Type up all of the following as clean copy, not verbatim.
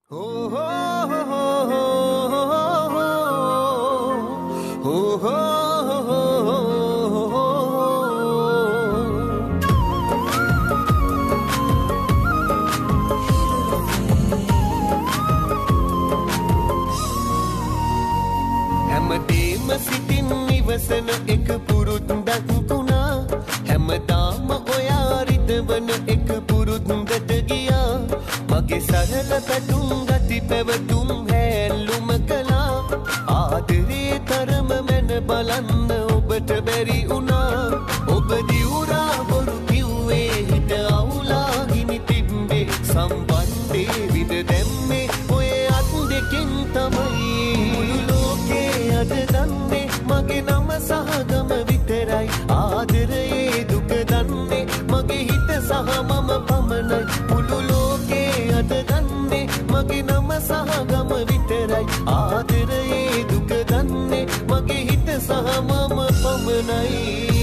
හැමදේම සිතින් නිවසන එක පුරුද්දක් වුණා. හැමදාම ඔයා රිදවන එක පුරුද්දට ගියා. මගේ සරල පැතුම් ගති පැවතුම් හැල්ලුම කළා. ආදරේ තරම මැන බලන්න ඔබට බැරි වුණා. ඔබ දිවුරා බොරු කිව්වේ හිත අවුලා ගිනි තිබ්බේ සම්බන්ධේ විද දැම්මේ ඔය අත් දෙකෙන් තමයි. මුළු ලෝකේ අද දන්නේ මගේ නම සහ ගම විතරයි. ආදරයේ දුක දන්නේ මගේ හිත සහ මම පමණයි. මුළු ලෝකේ අද දන්නේ මගේ නම සහ ගම විතරයි. ආදරයේ දුක දන්නේ මගේ හිත සහ මම පමණයි.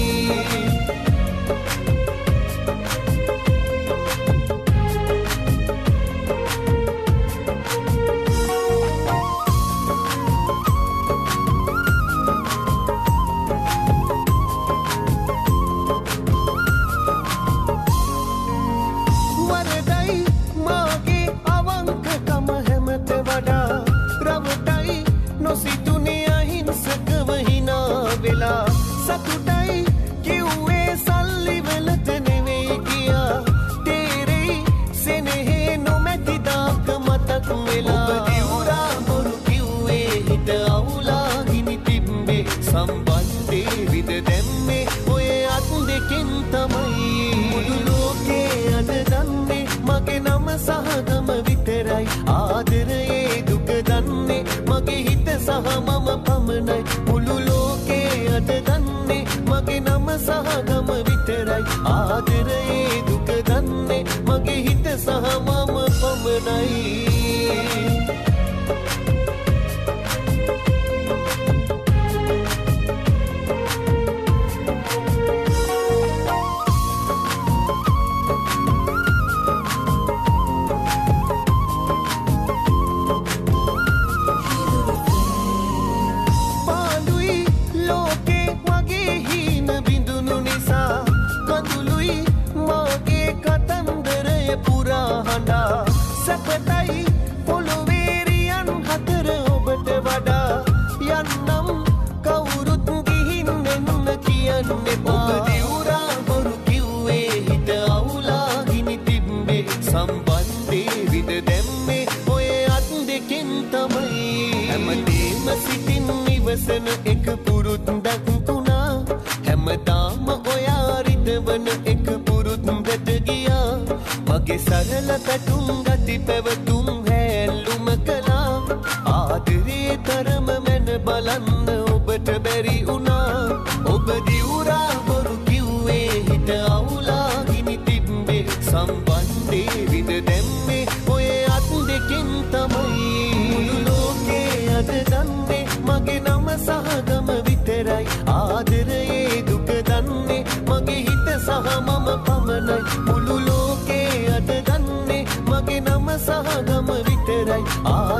සතුටයි කිව්වේ සල්ලි වලට නෙවෙයි ගියා. තේරෙයි සෙනෙහේ නොමැති දාක මතක් වෙලා. ඔබ දිවුරා බොරු කිව්වේ හිත අවුලා ගිනි තිබ්බේ සම්බන්ධේ විද දැම්මේ ඔය අත් දෙකෙන් තමයි. මුළු ලෝකේ අද දන්නේ මගේ නම සහ ගම විතරයි. ආදරයේ දුක දන්නේ මගේ හිත සහ මම පමණයි. මුළු ලෝකේ අද දන්නේ මගේ නම සහ ගම විතරයි. ආදරයේ දුක දන්නේ මගේ හිත සහ මම පමණයි. සැපතයි පොළොවේරියන් හතර ඔබට වඩා. යන්නම් කවුරුත් ගිහින් එන්න කියන්නේ. ඔබ දිවුරා බොරු කිව්වේ හිත අවුලා ගිනි තිබ්බේ සම්බන්ධේ විද දැම්මේ ඔය අත් දෙකෙන් තමයි. හැමදේම සිතින් නිවසන එක පුරුද්දක් වුණා. හැමදාම ඔයා රිදවන එක පුරුද්දට ගියා. මගේ සරල පැතුම් ගති පැවතුම් හැල්ලුම කළා. ආදරේ තරම මැන බලන්න ඔබට බැරි වුණා. ඔබ දිවුරා බොරු කිව්වේ හිත අවුලා ගිනි තිබ්බේ සම්බන්ධේ විද දැම්මේ ඔය අත් දෙකෙන් තමයි. මුළු ලෝකේ අද දන්නේ මගේ නම සහ ගම විතරයි. ආදරයේ දුක දන්නේ මගේ හිත සහ මම පමණයි. මුළු ලෝකේ අද දන්නේ මගේ නම සහ ගම විතරයි.